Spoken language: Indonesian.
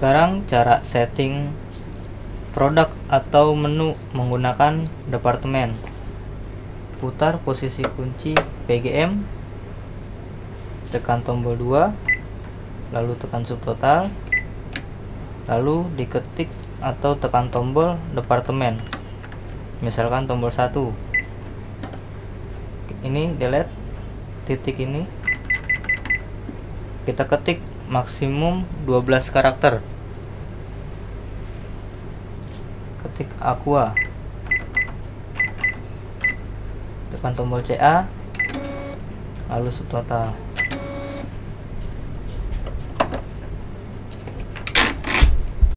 Sekarang cara setting produk atau menu menggunakan departemen. Putar posisi kunci PGM, tekan tombol 2, lalu tekan subtotal, lalu diketik atau tekan tombol departemen, misalkan tombol 1. Ini delete, titik ini kita ketik maksimum 12 karakter, ketik aqua, tekan tombol CA, lalu subtotal.